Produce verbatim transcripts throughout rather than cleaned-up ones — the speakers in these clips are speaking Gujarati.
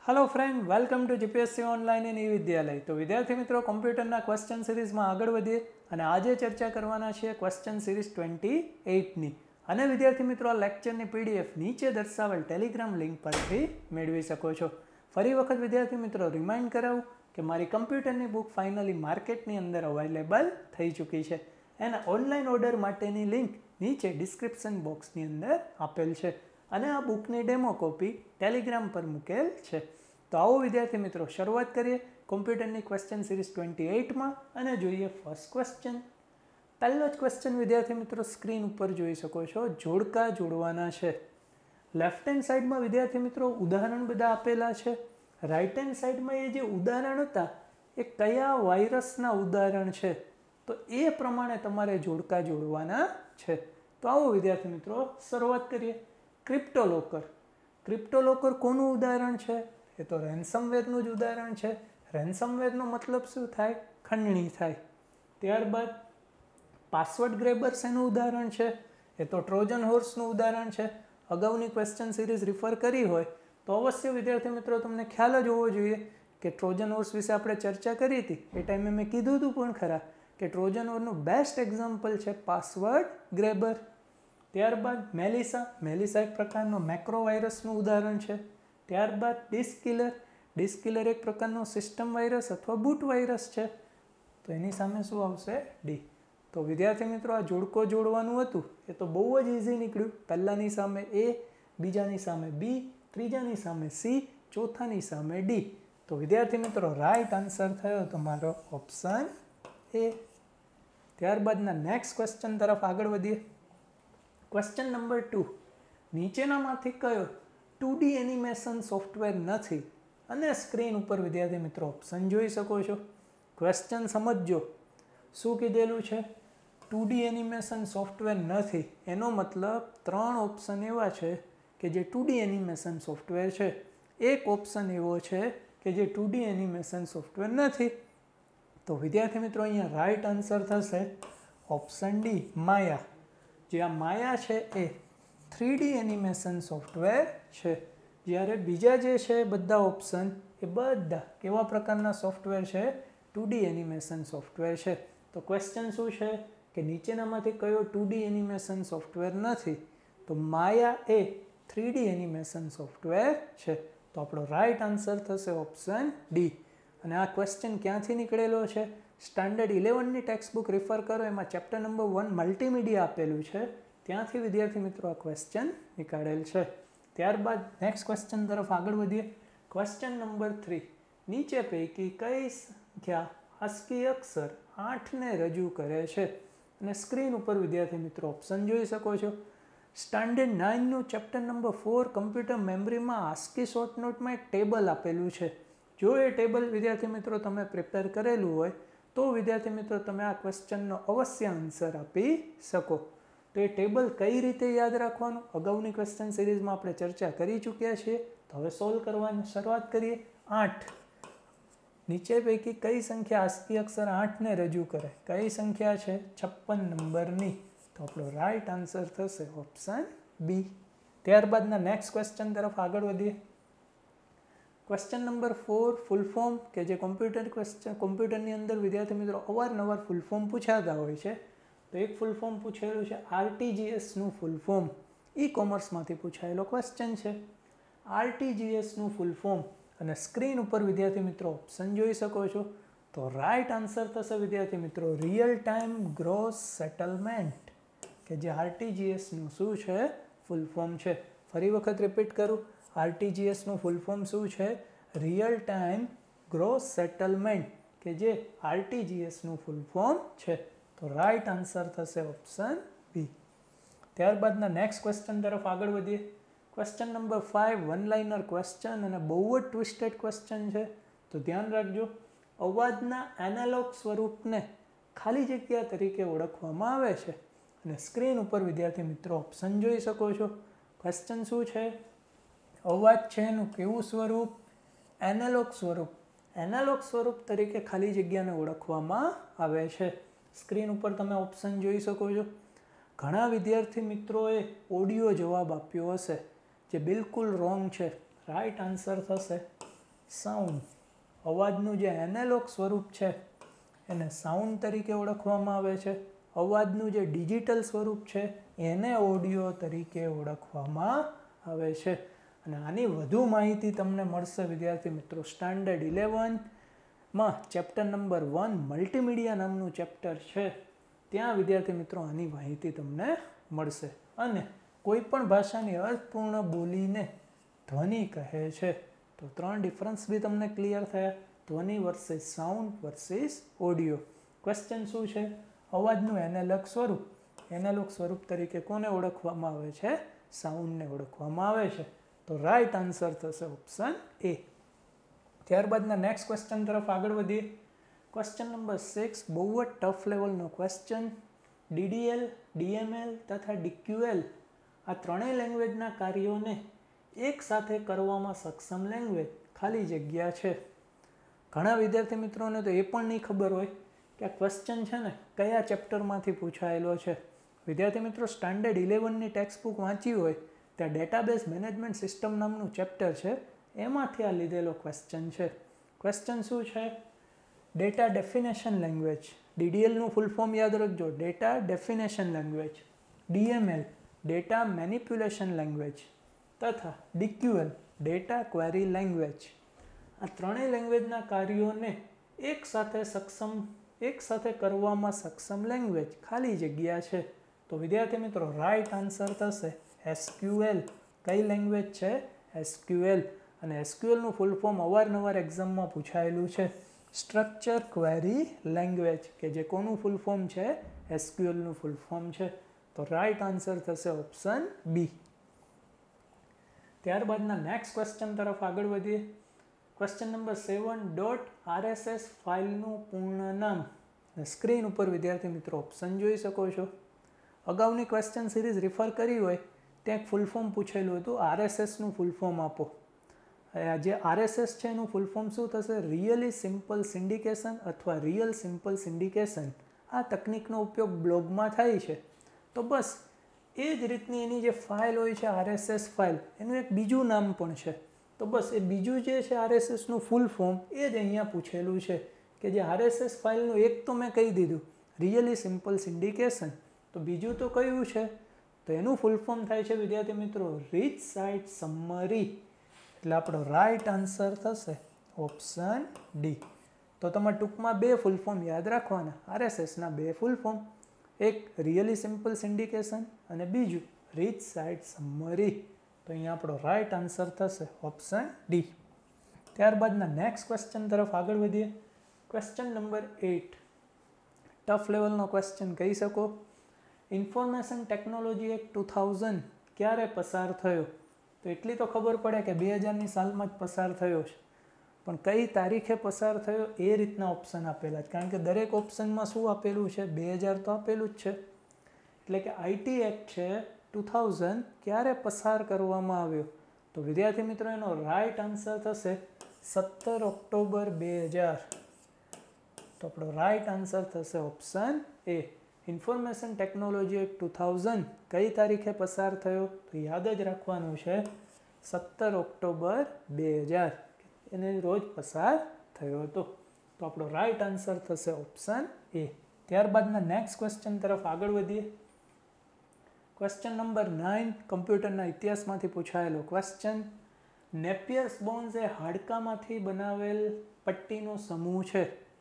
Hello friend, welcome to GPSC online in e Vidyalaya. तो विद्यार्थी मित्रों, कॉम्प्यूटरना क्वेश्चन सीरीज में आगळ वधीए અને આજે ચર્ચા કરવાના છે ક્વેશ્ચન સિરીઝ ટ્વેન્ટી એઇટની। અને વિદ્યાર્થી મિત્રો, આ લેક્ચરની પીડીએફ નીચે દર્શાવેલ ટેલિગ્રામ લિંક પરથી મેળવી શકો છો। ફરી વખત વિદ્યાર્થી મિત્રો રિમાઇન્ડ કરાવું કે મારી કમ્પ્યુટરની બુક ફાઇનલી માર્કેટની અંદર અવેલેબલ થઈ ચૂકી છે। એના ઓનલાઈન ઓર્ડર માટેની લિંક નીચે ડિસ્ક્રિપ્શન બોક્સની અંદર આપેલ છે અને આ બુકની ડેમો કોપી ટેલિગ્રામ પર મૂકેલ છે। તો આવો વિદ્યાર્થી મિત્રો, શરૂઆત કરીએ કોમ્પ્યુટરની ક્વેશ્ચન સિરીઝ ટ્વેન્ટી એઇટમાં અને જોઈએ ફર્સ્ટ ક્વેશ્ચન। પહેલો જ ક્વેશ્ચન વિદ્યાર્થી મિત્રો સ્ક્રીન ઉપર જોઈ શકો છો, જોડકા જોડવાના છે। લેફ્ટ હેન્ડ સાઈડમાં વિદ્યાર્થી મિત્રો ઉદાહરણ બધા આપેલા છે। રાઈટ હેન્ડ સાઈડમાં એ જે ઉદાહરણ હતા એ કયા વાયરસના ઉદાહરણ છે, તો એ પ્રમાણે તમારે જોડકા જોડવાના છે। તો આવો વિદ્યાર્થી મિત્રો શરૂઆત કરીએ। ક્રિપ્ટોલોકર, ક્રિપ્ટોલોકર કોનું ઉદાહરણ છે? એ તો રેન્સમવેરનું જ ઉદાહરણ છે। રેન્સમવેરનો મતલબ શું થાય? ખંડણી થાય। ત્યારબાદ પાસવર્ડ ગ્રેબર્સ એનું ઉદાહરણ છે, એ તો ટ્રોજન હોર્સનું ઉદાહરણ છે। અગાઉની ક્વેશ્ચન સિરીઝ રિફર કરી હોય તો અવશ્ય વિદ્યાર્થી મિત્રો તમને ખ્યાલ જ હોવો જોઈએ કે ટ્રોજન હોર્સ વિશે આપણે ચર્ચા કરી હતી। એ ટાઈમે મેં કીધું હતું પણ ખરા કે ટ્રોજન હોર્સનું બેસ્ટ એક્ઝામ્પલ છે પાસવર્ડ ગ્રેબર। ત્યારબાદ મેલિસા, મેલિસા એક પ્રકારનો મેક્રો વાયરસનું ઉદાહરણ છે। ત્યારબાદ ડિસ્કિલર, ડિસ્કિલર એક પ્રકારનો સિસ્ટમ વાયરસ અથવા બૂટ વાયરસ છે, તો એની સામે શું આવશે? ડી। તો વિદ્યાર્થી મિત્રો આ જોડકો જોડવાનું હતું એ તો બહુ જ ઇઝી નીકળ્યું। પહેલાની સામે એ, બીજાની સામે બી, ત્રીજાની સામે સી, ચોથાની સામે ડી। તો વિદ્યાર્થી મિત્રો રાઈટ આન્સર થયો તમારો ઓપ્શન એ। ત્યારબાદના નેક્સ્ટ ક્વેશ્ચન તરફ આગળ વધીએ। ક્વેશ્ચન નંબર ટુ, નીચેનામાંથી કયો ટુ ડી એનિમેશન સોફ્ટવેર નથી? અને સ્ક્રીન ઉપર વિદ્યાર્થી મિત્રો ઓપ્શન જોઈ શકો છો। ક્વેશ્ચન સમજજો, શું કીધેલું છે? ટુ ડી એનિમેશન સોફ્ટવેર નથી, એનો મતલબ ત્રણ ઓપ્શન એવા છે કે જે ટુ ડી એનિમેશન સોફ્ટવેર છે। એક ઓપ્શન એવો છે કે જે ટુ ડી એનિમેશન સોફ્ટવેર નથી। તો વિદ્યાર્થી મિત્રો અહીંયા રાઈટ આન્સર થશે ઓપ્શન ડી, માયા। જે આ માયા છે એ થ્રી ડી એનિમેશન સોફ્ટવેર છે, જ્યારે બીજા જે છે બધા ઓપ્શન એ બધા કેવા પ્રકારના સોફ્ટવેર છે? ટુ ડી એનિમેશન સોફ્ટવેર છે। તો ક્વેશ્ચન શું છે કે નીચેનામાંથી કયો ટુ ડી એનિમેશન સોફ્ટવેર નથી? તો માયા એ થ્રી ડી એનિમેશન સોફ્ટવેર છે। તો આપણો રાઈટ આન્સર થશે ઓપ્શન ડી। અને આ ક્વેશ્ચન ક્યાંથી નીકળેલો છે? સ્ટાન્ડર્ડ ઇલેવનની ટેક્સ્ટ બુક રિફર કરો, એમાં ચેપ્ટર નંબર વન મલ્ટીમીડિયા આપેલું છે, ત્યાંથી વિદ્યાર્થી મિત્રો આ ક્વેશ્ચન નીકાળેલ છે। ત્યારબાદ નેક્સ્ટ ક્વેશ્ચન તરફ આગળ વધીએ। ક્વેશ્ચન નંબર થ્રી, નીચે પૈકી કઈ સંખ્યા આસ્કી અક્ષર આઠને રજૂ કરે છે? અને સ્ક્રીન ઉપર વિદ્યાર્થી મિત્રો ઓપ્શન જોઈ શકો છો। સ્ટાન્ડર્ડ નાઇનનું ચેપ્ટર નંબર ફોર કમ્પ્યુટર મેમરીમાં આસ્કી શોર્ટ નોટમાં એક ટેબલ આપેલું છે। જો એ ટેબલ વિદ્યાર્થી મિત્રો તમે પ્રિપેર કરેલું હોય તો વિદ્યાર્થી મિત્રો તમે આ ક્વેશ્ચનનો અવશ્ય આન્સર આપી શકો। તો એ ટેબલ કઈ રીતે યાદ રાખવાનું અગાઉની ક્વેશ્ચન સિરીઝમાં આપણે ચર્ચા કરી ચૂક્યા છીએ। તો હવે સોલ્વ કરવાની શરૂઆત કરીએ। આઠ, નીચે પૈકી કઈ સંખ્યા આસ્કી અક્ષર આઠને રજૂ કરે? કઈ સંખ્યા છે? છપ્પન નંબરની। તો આપણો રાઈટ આન્સર થશે ઓપ્શન બી। ત્યારબાદના નેક્સ્ટ ક્વેશ્ચન તરફ આગળ વધીએ। Question number four, full form, કે જે કોમ્પ્યુટર ક્વેશ્ચન કોમ્પ્યુટરની અંદર વિદ્યાર્થી મિત્રો અવારનવાર ફૂલ ફોર્મ પૂછાતા હોય છે। તો એક ફૂલ ફોર્મ પૂછેલું છે આરટીજીએસનું ફૂલ ફોર્મ, ઈ કોમર્સમાંથી પૂછાયેલો ક્વેશ્ચન છે। આરટીજીએસનું ફૂલ ફોર્મ, અને સ્ક્રીન ઉપર વિદ્યાર્થી મિત્રો ઓપ્શન જોઈ શકો છો। તો રાઈટ આન્સર થશે વિદ્યાર્થી મિત્રો રિયલ ટાઈમ ગ્રોસ સેટલમેન્ટ, કે જે આરટીજીએસનું શું છે? ફૂલ ફોર્મ છે। ફરી વખત રિપીટ કરું, આરટીજીએસનું ફૂલ ફોર્મ શું છે? રિયલ ટાઈમ ગ્રોસ સેટલમેન્ટ, કે જે આરટીજીએસનું ફૂલ ફોર્મ છે। તો રાઈટ આન્સર થશે ઓપ્શન બી। ત્યારબાદના નેક્સ્ટ ક્વેશ્ચન તરફ આગળ વધીએ। Question number five, one liner question અને બહુ જ ટ્વિસ્ટેડ ક્વેશ્ચન છે, તો ધ્યાન રાખજો। અવાજના એનાલોગ સ્વરૂપને ખાલી જગ્યા તરીકે ઓળખવામાં આવે છે, અને સ્ક્રીન ઉપર વિદ્યાર્થી મિત્રો ઓપ્શન જોઈ શકો છો। ક્વેશ્ચન શું છે? અવાજ છે એનું કેવું સ્વરૂપ? એનાલોગ સ્વરૂપ। એનાલોગ સ્વરૂપ તરીકે ખાલી જગ્યાને ઓળખવામાં આવે છે। સ્ક્રીન ઉપર તમે ઓપ્શન જોઈ શકો છો। ઘણા વિદ્યાર્થી મિત્રોએ ઓડિયો જવાબ આપ્યો હશે, જે બિલકુલ રોંગ છે। રાઈટ આન્સર થશે સાઉન્ડ. અવાજનું જે એનાલોગ સ્વરૂપ છે એને સાઉન્ડ તરીકે ઓળખવામાં આવે છે. અવાજનું જે ડિજિટલ સ્વરૂપ છે એને ઓડિયો તરીકે ઓળખવામાં આવે છે. અને આની વધુ માહિતી તમને મળશે વિદ્યાર્થી મિત્રો સ્ટાન્ડર્ડ ઇલેવનમાં ચેપ્ટર નંબર વન મલ્ટીમીડિયા નામનું ચેપ્ટર છે, ત્યાં વિદ્યાર્થી મિત્રો આની માહિતી તમને મળશે. અને કોઈ પણ ભાષાની અર્થપૂર્ણ બોલીને ધ્વનિ કહે છે. તો ત્રણ ડિફરન્સ બી તમને ક્લિયર થયા, ધ્વનિ versus sound versus audio. Question શું છે? અવાજનું એનાલોગ સ્વરૂપ. એનાલોગ સ્વરૂપ તરીકે કોને ઓળખવામાં આવે છે? સાઉન્ડને ઓળખવામાં આવે છે. તો રાઈટ આન્સર થશે ઓપ્શન એ. ત્યારબાદના નેક્સ્ટ ક્વેશ્ચન તરફ આગળ વધીએ. ક્વેશ્ચન નંબર સિક્સ બહુ જ ટફ લેવલનો ક્વેશ્ચન. ડીડીએલ, ડીએમએલ તથા ડીક્યુએલ આ ત્રણેય લેંગ્વેજના કાર્યોને એક સાથે કરવામાં સક્ષમ લેંગ્વેજ ખાલી જગ્યા છે. ઘણા વિદ્યાર્થી મિત્રોને તો એ પણ નહીં ખબર હોય કે આ ક્વેશ્ચન છે ને કયા ચેપ્ટરમાંથી પૂછાયેલો છે. વિદ્યાર્થી મિત્રો સ્ટાન્ડર્ડ ઇલેવનની ટેક્સ્ટ બુક વાંચી હોય ત્યાં ડેટાબેઝ મેનેજમેન્ટ સિસ્ટમ નામનું ચેપ્ટર છે, એમાંથી આ લીધેલો ક્વેશ્ચન છે. ક્વેશ્ચન શું છે? Data definition language. ડીડીએલનું ફૂલ ફોર્મ યાદ રાખજો, data definition language. DML data manipulation language તથા ડીક્યુએલ ડેટા ક્વેરી લેંગ્વેજ. આ ત્રણેય લેંગ્વેજના કાર્યોને એક સાથે સક્ષમ એક સાથે કરવામાં સક્ષમ લેંગ્વેજ ખાલી જગ્યા છે. તો વિદ્યાર્થી મિત્રો રાઈટ આન્સર થશે એસક્યુએલ. કઈ લેંગ્વેજ છે? એસક્યુએલ. અને એસક્યુએલનું ફૂલ ફોર્મ અવારનવાર એક્ઝામમાં પૂછાયેલું છે, સ્ટ્રક્ચર ક્વેરી લેંગ્વેજ, કે જે કોનું ફૂલ ફોર્મ છે? એસક્યુએલનું ફૂલ ફોર્મ છે. તો રાઈટ આન્સર થશે ઓપ્શન બી. ત્યારબાદના નેક્સ્ટ ક્વેશ્ચન તરફ આગળ વધીએ. Question number seven dot RSS ફાઇલનું પૂર્ણ નામ. સ્ક્રીન ઉપર વિદ્યાર્થી મિત્રો ઓપ્શન જોઈ શકો છો. અગાઉની ક્વેશ્ચન સિરીઝ રિફર કરી હોય ત્યાં એક ફૂલ ફોર્મ પૂછેલું હતું, આરએસએસનું ફૂલ ફોર્મ આપો. જે આરએસએસ છે એનું ફૂલ ફોર્મ શું થશે? રિયલી સિમ્પલ સિન્ડિકેશન અથવા રિયલ સિમ્પલ સિન્ડિકેશન. આ તકનિકનો ઉપયોગ બ્લોગમાં થાય છે. તો બસ એ જ રીતની એની જે ફાઇલ હોય છે આરએસએસ ફાઇલ, એનું એક બીજું નામ પણ છે. તો બસ એ બીજું જે છે આરએસએસનું ફૂલ ફોર્મ એ જ અહીંયા પૂછેલું છે, કે જે આરએસએસ ફાઇલનું એક તો મેં કહી દીધું રિયલી સિમ્પલ સિન્ડિકેશન, તો બીજું તો કયું છે? તો એનું ફૂલ ફોર્મ થાય છે વિદ્યાર્થી મિત્રો રીચ સાઇટ સમ્મરી. એટલે આપણો રાઈટ આન્સર થશે ઓપ્શન ડી. તો તમારે ટૂંકમાં બે ફૂલ ફોર્મ યાદ રાખવાના, આરએસએસના બે ફૂલ ફોર્મ, એક રિયલી સિમ્પલ સિન્ડિકેશન અને બીજું રીચ સાઇટ સમ્મરી. તો અહીંયા આપણો રાઈટ આન્સર થશે ઓપ્શન ડી. ત્યારબાદના નેક્સ્ટ ક્વેશ્ચન તરફ આગળ વધીએ. ક્વેશ્ચન નંબર એટ ટફ લેવલનો ક્વેશ્ચન કહી શકો. Information technology act two thousand ક્યારે પસાર થયો? તો એટલી તો ખબર પડે કે બે હજારની સાલમાં જ પસાર થયો છે, પણ કઈ તારીખે પસાર થયો એ રીતના ઓપ્શન આપેલા છે. કારણ કે દરેક ઓપ્શનમાં શું આપેલું છે? બે હજાર તો આપેલું જ છે. એટલે કે આઈટી એક્ટ છે ટુ થાઉઝન્ડ ક્યારે પસાર કરવામાં આવ્યો? તો વિદ્યાર્થી મિત્રો એનો રાઈટ આન્સર થશે સત્તર ઓક્ટોબર બે હજાર. તો આપણો રાઈટ આન્સર થશે option A. Information technology act two thousand કઈ તારીખે પસાર થયો? તો યાદ જ રાખવાનું છે સત્તર ઓક્ટોબર બે હજાર એને રોજ પસાર થયો હતો. તો આપણો રાઈટ આન્સર થશે ઓપ્શન એ. ત્યારબાદના નેક્સ્ટ ક્વેશ્ચન તરફ આગળ વધીએ. ક્વેશ્ચન નંબર નાઇન કમ્પ્યુટરના ઇતિહાસમાંથી પૂછાયેલો ક્વેશ્ચન. નેપિયર્સ બોન્સ એ હાડકામાંથી બનાવેલ પટ્ટીનો સમૂહ છે.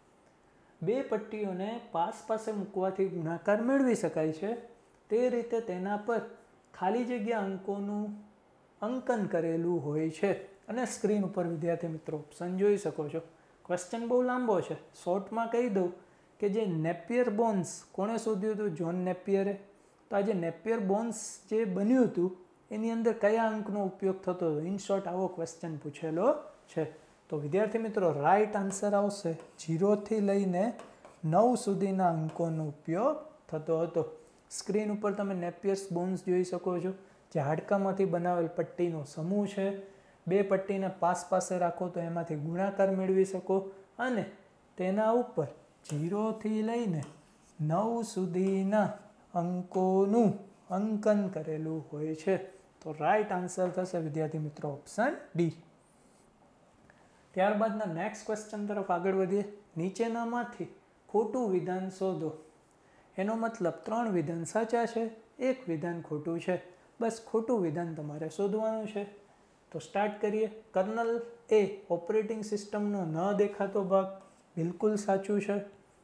બે પટ્ટીઓને પાસ પાસે મૂકવાથી ગુણાકાર મેળવી શકાય છે. તે રીતે તેના પર ખાલી જગ્યા અંકોનું અંકન કરેલું હોય છે. અને સ્ક્રીન ઉપર વિદ્યાર્થી મિત્રો ઓપ્શન જોઈ શકો છો. ક્વેશ્ચન બહુ લાંબો છે, શોર્ટમાં કહી દઉં કે જે નેપિયર બોન્સ કોણે શોધ્યું હતું? જોન નેપિયરે. તો આ જે નેપિયર બોન્સ જે બન્યું હતું એની અંદર કયા અંકનો ઉપયોગ થતો હતો? ઇન શોર્ટ આવો ક્વેશ્ચન પૂછેલો છે. તો વિદ્યાર્થી મિત્રો રાઈટ આન્સર આવશે જીરોથી લઈને નવ સુધીના અંકોનો ઉપયોગ થતો હતો. સ્ક્રીન ઉપર તમે નેપિયર્સ બોન્સ જોઈ શકો છો, જે હાડકામાંથી બનાવેલ પટ્ટીનો સમૂહ છે. બે પટ્ટીને પાસ પાસે રાખો તો એમાંથી ગુણાકાર મેળવી શકો અને તેના ઉપર જીરોથી લઈને નવ સુધીના અંકોનું અંકન કરેલું હોય છે. તો રાઈટ આન્સર થશે વિદ્યાર્થી મિત્રો ઓપ્શન ડી. ત્યારબાદના નેક્સ્ટ ક્વેશ્ચન તરફ આગળ વધીએ. નીચેનામાંથી ખોટું વિધાન શોધો. એનો મતલબ ત્રણ વિધાન સાચા છે, એક વિધાન ખોટું છે. બસ ખોટું વિધાન તમારે શોધવાનું છે. તો સ્ટાર્ટ કરીએ. કર્નલ એ ઓપરેટિંગ સિસ્ટમનો ન દેખાતો ભાગ, બિલકુલ સાચું છે.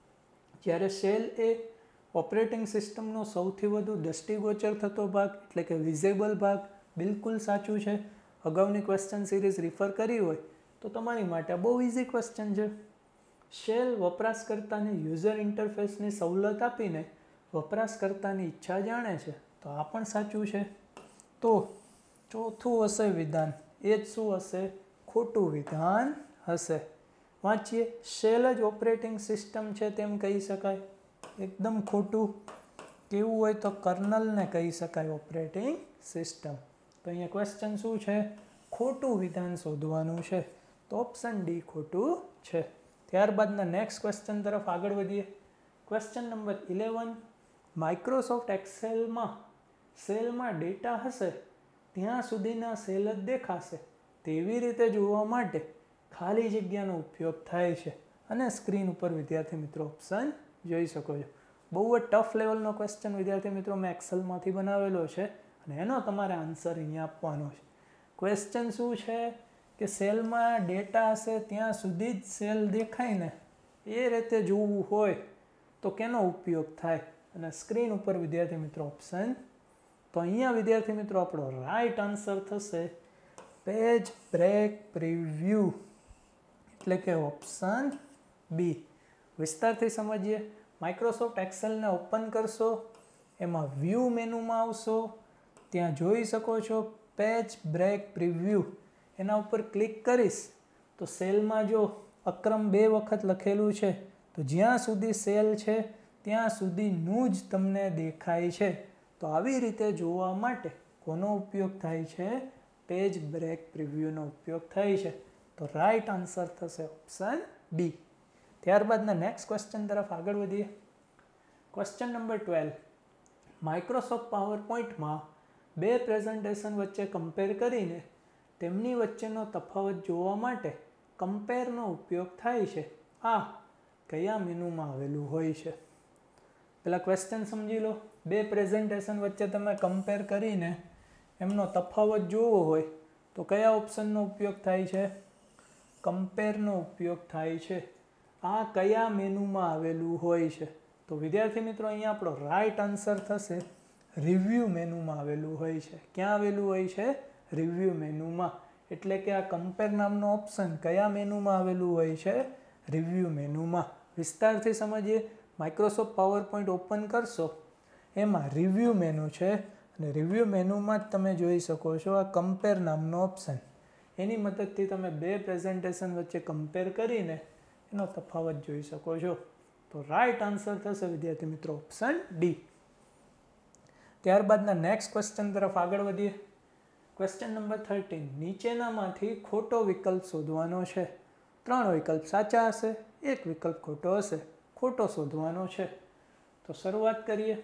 જ્યારે શેલ એ ઓપરેટિંગ સિસ્ટમનો સૌથી વધુ દૃષ્ટિગોચર થતો ભાગ એટલે કે વિઝેબલ ભાગ, બિલકુલ સાચું છે. અગાઉની ક્વેશ્ચન સિરીઝ રિફર કરી હોય તો તમારી માટે બહુ ઇઝી ક્વેશ્ચન છે. શેલ વપરાશકર્તાને યુઝર ઇન્ટરફેસની સવલત આપીને વપરાશકર્તાની ઈચ્છા જાણે છે, તો આ પણ સાચું છે. તો ચોથું હશે વિધાન, એ જ શું હશે? ખોટું વિધાન હશે. વાંચીએ. શેલ જ ઓપરેટિંગ સિસ્ટમ છે તેમ કહી શકાય, એકદમ ખોટું. કેવું હોય તો કર્નલને કહી શકાય ઓપરેટિંગ સિસ્ટમ. તો અહીંયા ક્વેશ્ચન શું છે? ખોટું વિધાન શોધવાનું છે. તો ઓપ્શન ડી ખોટું છે. ત્યારબાદના નેક્સ્ટ ક્વેશ્ચન તરફ આગળ વધીએ. Question number eleven. માઇક્રોસોફ્ટ એક્સેલમાં સેલમાં ડેટા હશે ત્યાં સુધીના સેલ જ દેખાશે તેવી રીતે જોવા માટે ખાલી જગ્યાનો ઉપયોગ થાય છે. અને સ્ક્રીન ઉપર વિદ્યાર્થી મિત્રો ઓપ્શન જોઈ શકો છો. બહુ જ ટફ લેવલનો ક્વેશ્ચન વિદ્યાર્થી મિત્રો મેં એક્સેલમાંથી બનાવેલો છે અને એનો તમારે આન્સર અહીંયા આપવાનો છે. ક્વેશ્ચન શું છે કે સેલમાં ડેટા હશે ત્યાં સુધી જ સેલ દેખાય ને એ રીતે જોવું હોય તો કેનો ઉપયોગ થાય? અને સ્ક્રીન ઉપર વિદ્યાર્થી મિત્રો ઓપ્શન. તો અહીંયા વિદ્યાર્થી મિત્રો આપણો રાઈટ આન્સર થશે પેજ બ્રેક પ્રિવ્યૂ એટલે કે ઓપ્શન બી. વિસ્તારથી સમજીએ. માઇક્રોસોફ્ટ એક્સેલને ઓપન કરશો, એમાં વ્યૂ મેનુમાં આવશો, ત્યાં જોઈ શકો છો પેજ બ્રેક પ્રિવ્યૂ. એના ઉપર ક્લિક કરીશ તો સેલમાં જો અક્રમ બે વખત લખેલું છે તો જ્યાં સુધી સેલ છે ત્યાં સુધીનું જ તમને દેખાય છે. તો આવી રીતે જોવા માટે કોનો ઉપયોગ થાય છે? પેજ બ્રેક પ્રિવ્યૂનો ઉપયોગ થાય છે. તો રાઈટ આન્સર થશે ઓપ્શન બી. ત્યારબાદના નેક્સ્ટ ક્વેશ્ચન તરફ આગળ વધીએ. Question number twelve. Microsoft power પોઈન્ટમાં બે પ્રેઝન્ટેશન વચ્ચે કમ્પેર કરીને તેમની વચ્ચેનો તફાવત જોવા માટે કમ્પેરનો ઉપયોગ થાય છે. આ કયા મેનુમાં આવેલું હોય છે? પેલા ક્વેશ્ચન સમજી લો. બે પ્રેઝન્ટેશન વચ્ચે તમે કમ્પેર કરીને એમનો તફાવત જોવો હોય તો કયા ઓપ્શનનો ઉપયોગ થાય છે? કમ્પેરનો ઉપયોગ થાય છે. આ કયા મેનુમાં આવેલું હોય છે? તો વિદ્યાર્થી મિત્રો અહીંયા આપણો રાઈટ આન્સર થશે રિવ્યૂ મેનુમાં આવેલું હોય છે. ક્યાં આવેલું હોય છે? રિવ્યૂ મેનુમાં. એટલે કે આ કમ્પેર નામનો ઓપ્શન કયા મેનુમાં આવેલું હોય છે? રિવ્યૂ મેનુમાં. વિસ્તારથી સમજીએ. માઇક્રોસોફ્ટ પાવર પોઈન્ટ ઓપન કરશો, એમાં રિવ્યૂ મેનુ છે અને રિવ્યૂ મેનુમાં જ તમે જોઈ શકો છો આ કમ્પેર નામનો ઓપ્શન. એની મદદથી તમે બે પ્રેઝન્ટેશન વચ્ચે કમ્પેર કરીને એનો તફાવત જોઈ શકો છો. તો રાઈટ આન્સર થશે વિદ્યાર્થી મિત્રો ઓપ્શન ડી. ત્યારબાદના નેક્સ્ટ ક્વેશ્ચન તરફ આગળ વધીએ. Question number thirteen. નીચેનામાંથી ખોટો વિકલ્પ શોધવાનો છે. ત્રણ વિકલ્પ સાચા હશે, એક વિકલ્પ ખોટો હશે. ખોટો શોધવાનો છે. તો શરૂઆત કરીએ.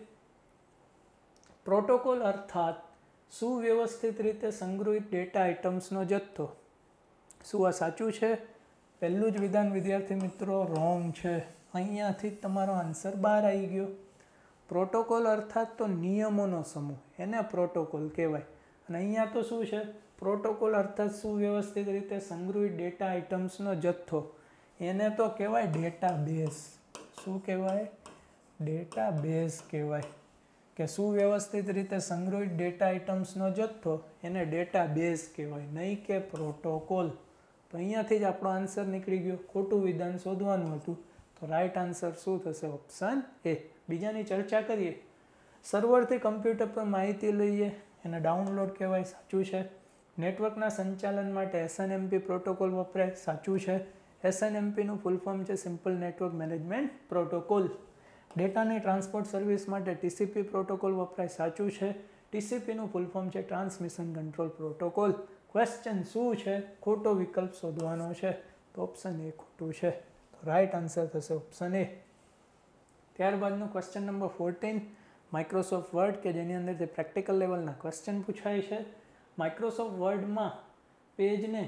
પ્રોટોકોલ અર્થાત સુવ્યવસ્થિત રીતે સંગ્રહિત ડેટા આઇટમ્સનો જથ્થો. શું આ સાચું છે? પહેલું જ વિધાન વિદ્યાર્થી મિત્રો રોંગ છે. અહીંયાથી જ તમારો આન્સર બહાર આવી ગયો. પ્રોટોકોલ અર્થાત તો નિયમોનો સમૂહ, એને પ્રોટોકોલ કહેવાય. અને અહીંયા તો શું છે? પ્રોટોકોલ અર્થાત સુવ્યવસ્થિત રીતે સંગ્રહિત ડેટા આઇટમ્સનો જથ્થો, એને તો કહેવાય ડેટા બેઝ. શું કહેવાય? ડેટા બેઝ કહેવાય. કે સુવ્યવસ્થિત રીતે સંગ્રહિત ડેટા આઇટમ્સનો જથ્થો એને ડેટા બેઝ કહેવાય, નહીં કે પ્રોટોકોલ. તો અહીંયાથી જ આપણો આન્સર નીકળી ગયો. ખોટું વિધાન શોધવાનું હતું. તો રાઈટ આન્સર શું થશે? Option A. બીજાની ચર્ચા કરીએ. સર્વરથી કમ્પ્યુટર પર માહિતી લઈએ એને ડાઉનલોડ કહેવાય. સાચું છે. નેટવર્કના સંચાલન માટે S N M P protocol વપરાય. સાચું છે. એસ એન એમ પીનું ફૂલ ફોર્મ છે સિમ્પલ નેટવર્ક મેનેજમેન્ટ પ્રોટોકોલ. ડેટાની ટ્રાન્સપોર્ટ સર્વિસ માટે ટી સી પી પ્રોટોકોલ વપરાય. સાચું છે. ટી સી પીનું ફૂલ ફોર્મ છે ટ્રાન્સમિશન કંટ્રોલ પ્રોટોકોલ. ક્વેશ્ચન શું છે? ખોટો વિકલ્પ શોધવાનો છે. તો ઓપ્શન એ ખોટું છે. તો રાઈટ આન્સર થશે ઓપ્શન એ. ત્યારબાદનું question number fourteen. Microsoft word કે જેની અંદરથી પ્રેક્ટિકલ લેવલના ક્વેશ્ચન પૂછાય છે. માઇક્રોસોફ્ટ વર્ડમાં પેજને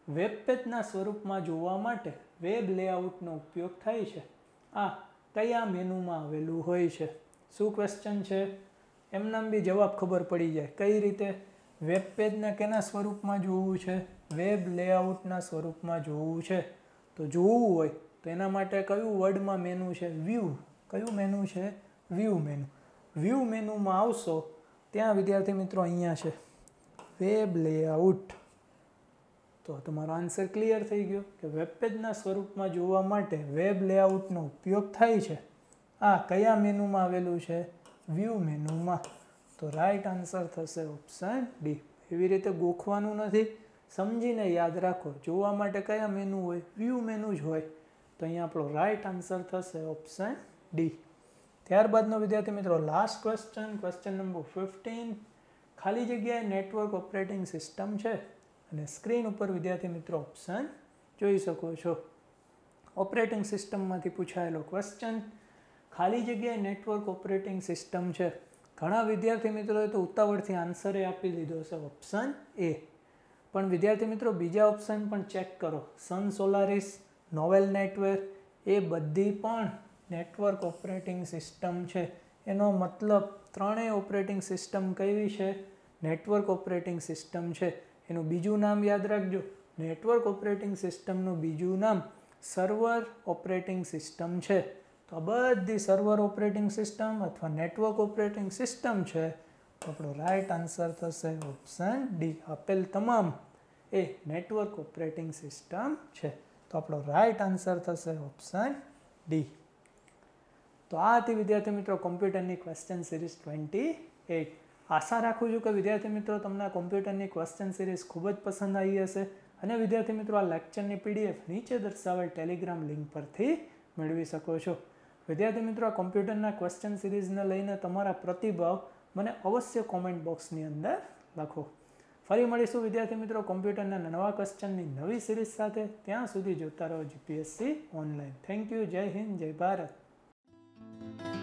વેબ પેજના સ્વરૂપમાં જોવા માટે વેબ લેઆઉટનો ઉપયોગ થાય છે? આ કયા મેનુમાં આવેલું હોય છે? શું ક્વેશ્ચન છે? એમનામ બી જવાબ ખબર પડી જાય. કઈ રીતે? વેબ પેજને કેના સ્વરૂપમાં જોવું છે? વેબ લેઆઉટના સ્વરૂપમાં જોવું છે. તો જોવું હોય તો એના માટે કયું વર્ડમાં મેનુ છે? વ્યૂ. કયું મેનુ છે? View menu. વ્યૂ મેનુમાં આવશો ત્યાં વિદ્યાર્થી મિત્રો અહીંયા છે વેબ લેઆઉટ. તો તમારો આન્સર ક્લિયર થઈ ગયો કે વેબ પેજના સ્વરૂપમાં જોવા માટે વેબ લેઆઉટનો ઉપયોગ થાય છે. આ કયા મેનુમાં આવેલું છે? વ્યૂ મેનુમાં. તો રાઈટ આન્સર થશે ઓપ્શન ડી. એવી રીતે ગોખવાનું નથી, સમજીને યાદ રાખો. જોવા માટે કયા મેનુ હોય? વ્યૂ મેનુ જ હોય. તો અહીંયા આપણો રાઈટ આન્સર થશે ઓપ્શન ડી. ત્યારબાદનો વિદ્યાર્થી મિત્રો last question, question number fifteen. ખાલી જગ્યાએ નેટવર્ક ઓપરેટિંગ સિસ્ટમ છે અને સ્ક્રીન ઉપર વિદ્યાર્થી મિત્રો ઓપ્શન જોઈ શકો છો. ઓપરેટિંગ સિસ્ટમમાંથી પૂછાયેલો ક્વેશ્ચન. ખાલી જગ્યાએ નેટવર્ક ઓપરેટિંગ સિસ્ટમ છે. ઘણા વિદ્યાર્થી મિત્રોએ તો ઉતાવળથી આન્સરે આપી દીધો છે ઓપ્શન એ. પણ વિદ્યાર્થી મિત્રો બીજા ઓપ્શન પણ ચેક કરો. સન સોલારિસ, નોવેલ નેટવેર એ બધી પણ નેટવર્ક ઓપરેટિંગ સિસ્ટમ છે. એનો મતલબ ત્રણેય ઓપરેટિંગ સિસ્ટમ કઈ છે? નેટવર્ક ઓપરેટિંગ સિસ્ટમ છે. એનું બીજું નામ યાદ રાખજો. નેટવર્ક ઓપરેટિંગ સિસ્ટમનું બીજું નામ સર્વર ઓપરેટિંગ સિસ્ટમ છે. તો આ બધી સર્વર ઓપરેટિંગ સિસ્ટમ અથવા નેટવર્ક ઓપરેટિંગ સિસ્ટમ છે. તો આપણો રાઈટ આન્સર થશે ઓપ્શન ડી. આપેલ તમામ એ નેટવર્ક ઓપરેટિંગ સિસ્ટમ છે. તો આપણો રાઈટ આન્સર થશે ઓપ્શન ડી. તો આ હતી વિદ્યાર્થી મિત્રો કોમ્પ્યુટરની ક્વેશ્ચન સિરીઝ ટ્વેન્ટી એઇટ. આશા રાખું છું કે વિદ્યાર્થી મિત્રો તમને કોમ્પ્યુટરની ક્વેશ્ચન સિરીઝ ખૂબ જ પસંદ આવી હશે અને વિદ્યાર્થી મિત્રો આ લેક્ચરની પીડીએફ નીચે દર્શાવેલ ટેલિગ્રામ લિંક પરથી મેળવી શકો છો. વિદ્યાર્થી મિત્રો આ કોમ્પ્યુટરના ક્વેશ્ચન સિરીઝને લઈને તમારા પ્રતિભાવ મને અવશ્ય કોમેન્ટ બોક્સની અંદર લખો. ફરી મળીશું વિદ્યાર્થી મિત્રો કોમ્પ્યુટરના નવા ક્વેશ્ચનની નવી સિરીઝ સાથે. ત્યાં સુધી જોતા રહો જીપીએસસી ઓનલાઈન. Thank you. જય હિન્દ, જય ભારત.